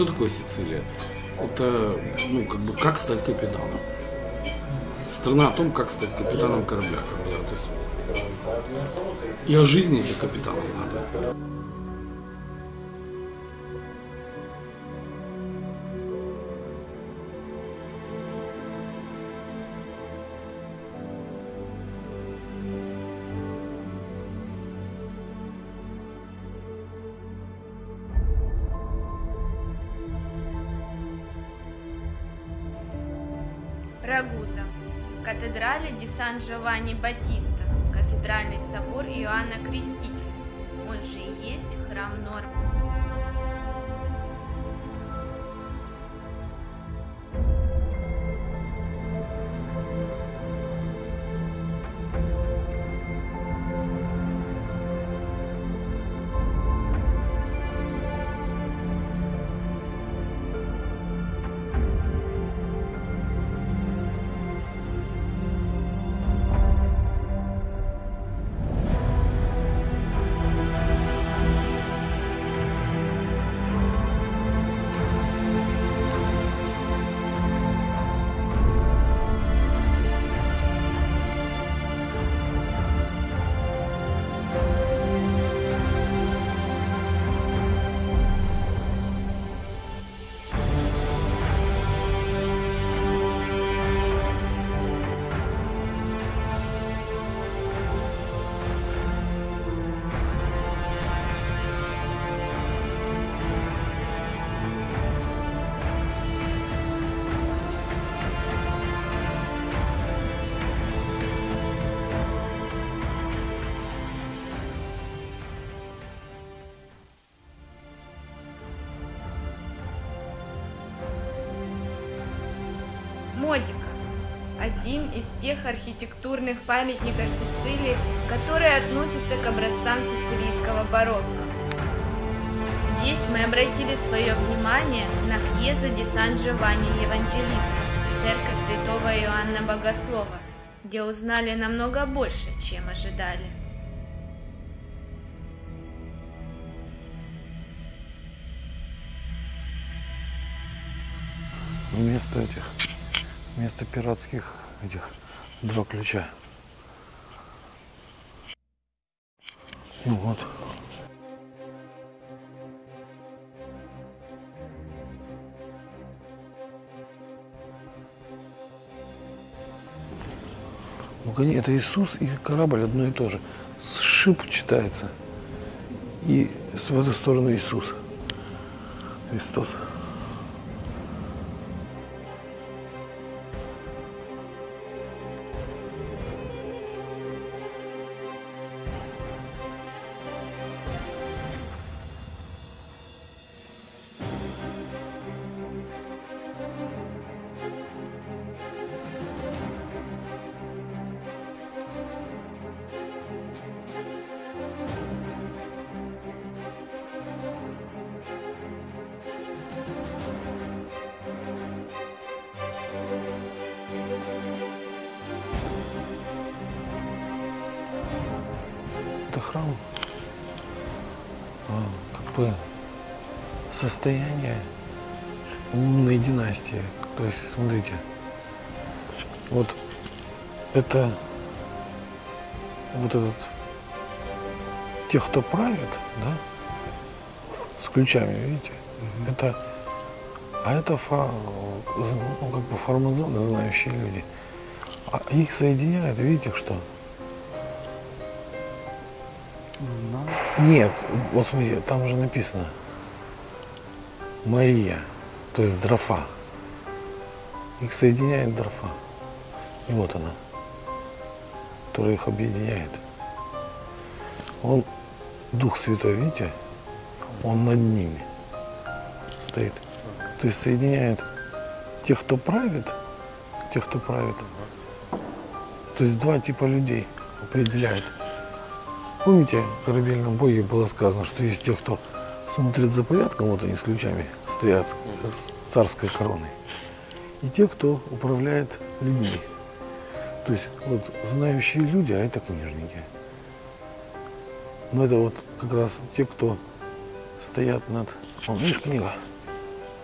Что такое Сицилия? Это, ну, как бы, как стать капитаном. Страна о том, как стать капитаном корабля. Как бы, да, то есть, и о жизни этих капитанов надо. Рагуза. Катедрале ди Сан-Джованни-Баттиста. Кафедральный собор Иоанна Крестителя. Он же и есть храм Нормы. Модика – один из тех архитектурных памятников Сицилии, которые относятся к образцам сицилийского барокко. Здесь мы обратили свое внимание на Chiesa di San Giovanni Evangelista, церковь святого Иоанна Богослова, где узнали намного больше, чем ожидали. Вместо пиратских этих 2 ключа. Ну вот. Ну, конечно, это Иисус и корабль одно и то же. Шип читается. И в эту сторону Иисус. Христос. Это храм, как бы состояние умной династии. То есть, смотрите, вот это вот этот тех, кто правит, да, с ключами, видите, это, это ну, как бы фармазоны, знающие люди. А их соединяет, видите, что? Нет, вот смотрите, там же написано Мария, то есть Дрофа. Их соединяет Дрофа. И вот она, которая их объединяет. Он, Дух Святой, видите, он над ними стоит. То есть соединяет тех, кто правит, тех, кто правит. То есть 2 типа людей определяет. Помните, в корабельном боге было сказано, что есть те, кто смотрит за порядком, вот они с ключами стоят, с царской короной, и те, кто управляет людьми. То есть вот знающие люди, а это книжники. Но это вот как раз те, кто стоят над... Вон, видишь, книга.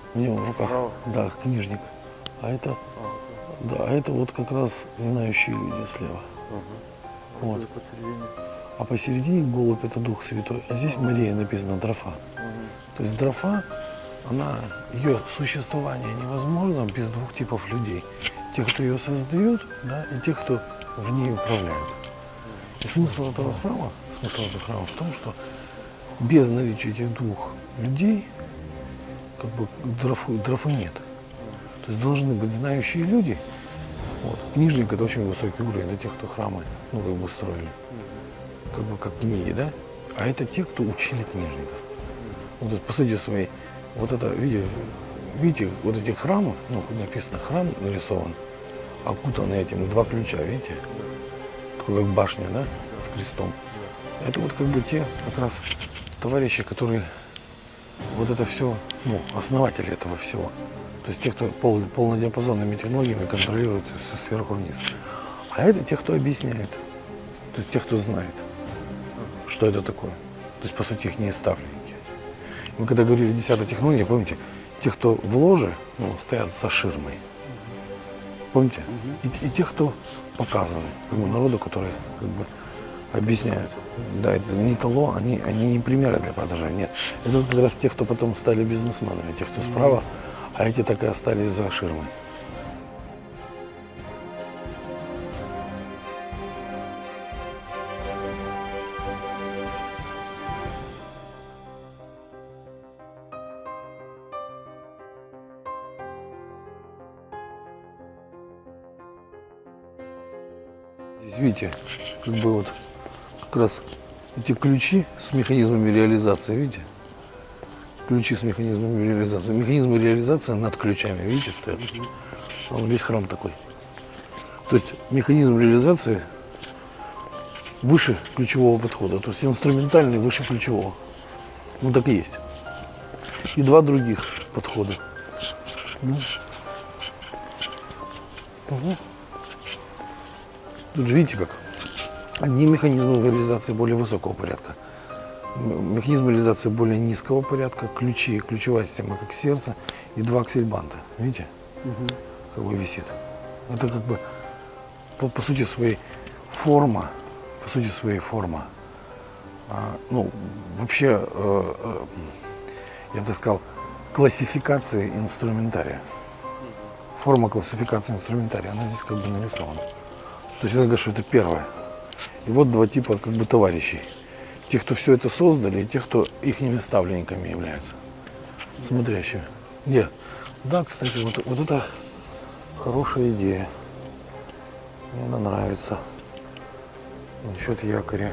У него в руках. Справа? Да, книжник. А это, да, а это вот как раз знающие люди слева. Вот. Посередине. А посередине голубь это Дух Святой. А здесь Мария написано Дрофа. То есть Дрофа, она, ее существование невозможно без двух типов людей. Тех, кто ее создает, да, и тех, кто в ней управляет. И смысл этого храма в том, что без наличия этих двух людей, как бы дрофы нет. То есть должны быть знающие люди. Вот. Книжник это очень высокий уровень, это тех, кто храмы, ну, как бы строили. Как бы как книги, да? А это те, кто учили книжников. Вот это, по сути своей, вот это, видите, вот эти храмы, ну, написано храм нарисован, окутаны этим, два ключа, видите? Такой как башня, да, с крестом. Это вот как бы те как раз товарищи, которые вот это все, ну, основатели этого всего. То есть те, кто полнодиапазонными технологиями контролирует все сверху вниз. А это те, кто объясняет. То есть те, кто знает, что это такое. То есть, по сути, их не ставленники. Мы когда говорили 10-й технологии, помните, те, кто в ложе, ну, стоят за ширмой. Помните? И те, кто показаны, как бы народу, которые как бы объясняют. Да, это не тало, они не примеры для продажи, нет. Это как раз те, кто потом стали бизнесменами, те, кто справа, а эти так и остались за ширмой. Здесь видите, как бы вот как раз эти ключи с механизмами реализации, видите? Ключи с механизмами реализации. Механизмы реализации над ключами, видите, стоят. Он весь храм такой. То есть механизм реализации выше ключевого подхода. То есть инструментальный выше ключевого. Ну так и есть. И два других подхода. Тут же видите как? Одни механизмы реализации более высокого порядка. Механизм реализации более низкого порядка, ключевая система как сердце и два аксельбанта. Видите? Как бы висит. Это как бы по сути своей форма. Ну, вообще, я бы так сказал, классификации инструментария. Форма классификации инструментария, она здесь как бы нарисована. То есть я говорю, что это первое. И вот два типа как бы товарищей. Те, кто все это создали, и те, кто ихними ставленниками являются. Смотрящими. Где? Да, кстати, вот это хорошая идея. Мне она нравится. Насчет якоря.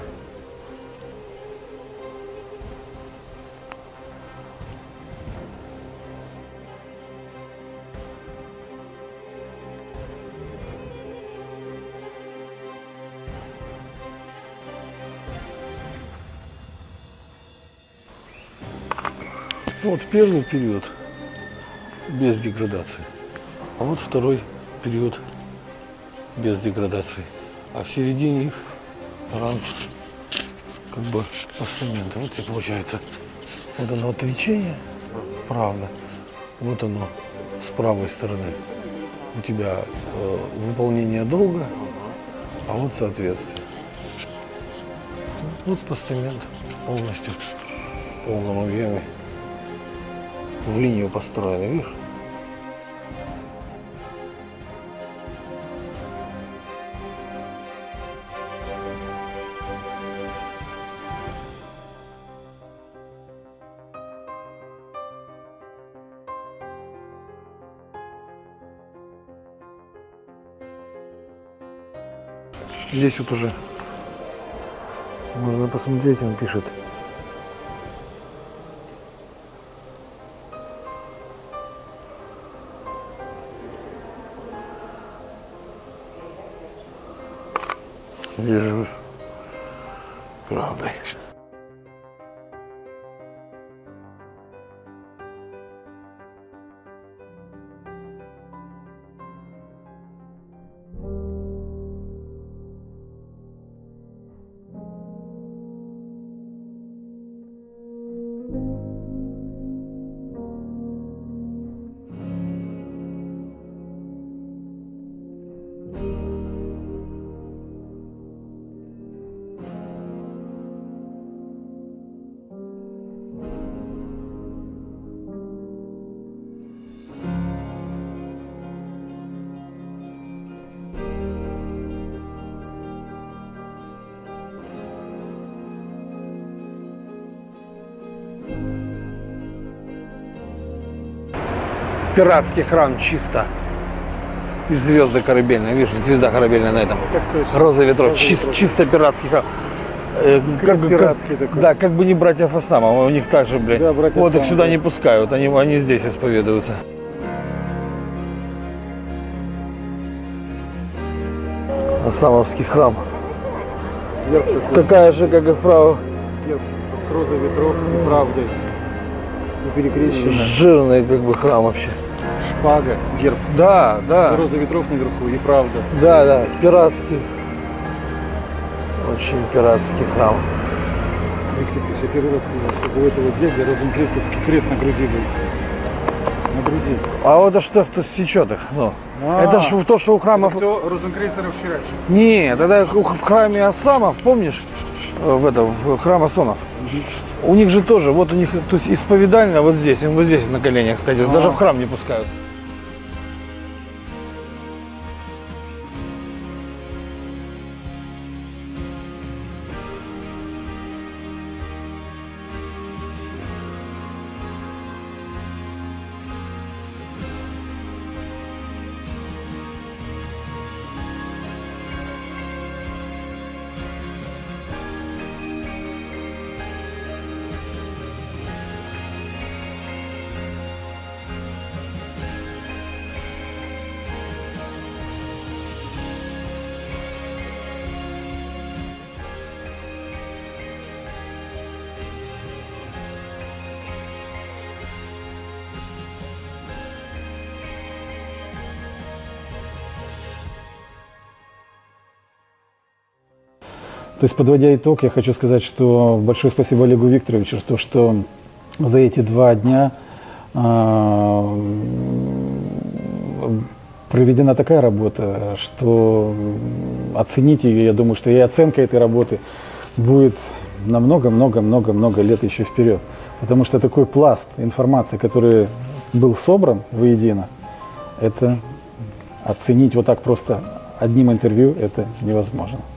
Вот первый период без деградации, а вот второй период без деградации. А в середине их ранг как бы постамента. Вот и получается, вот оно отречение, правда, вот оно с правой стороны у тебя выполнение долга, а вот соответствие. Вот постамент полностью в полном объеме. В линию построены, видишь? Здесь вот уже можно посмотреть, он пишет. Вижу правдой. пиратский храм чисто. И звезды корабельные, видишь, звезда корабельная на этом. Роза ветров, чисто пиратский храм. Пиратский такой. Да, как бы не братьев Асамов, у них также, блядь. Да, братья вот их Асамов, сюда да. не пускают, они здесь исповедуются. Асамовский храм. Герб такой. Такая же, как и фрау. Герб с розой ветров и правдой. И перекрещенная. Жирный как бы храм вообще. Шпага, герб. Да, да. Роза ветров наверху и правда. Да, да, пиратский. Очень пиратский храм. Виктор Ильич, я первый раз видел, чтобы у этого дяди розенкрейцерский крест на груди был. На груди. А вот это что, кто сечет их? Ну, это ж то, что у храмов... Кто розенкрейцеров херачит? Нет, это в храме Асамов, помнишь? В храм Асонов. У них же тоже, вот у них, то есть исповедальня вот здесь на коленях, кстати, даже в храм не пускают. То есть, подводя итог, я хочу сказать, что большое спасибо Олегу Викторовичу, что за эти 2 дня проведена такая работа, что оценить ее, я думаю, что и оценка этой работы будет на много-много-много-много лет еще вперед. Потому что такой пласт информации, который был собран воедино, это оценить вот так просто одним интервью, это невозможно.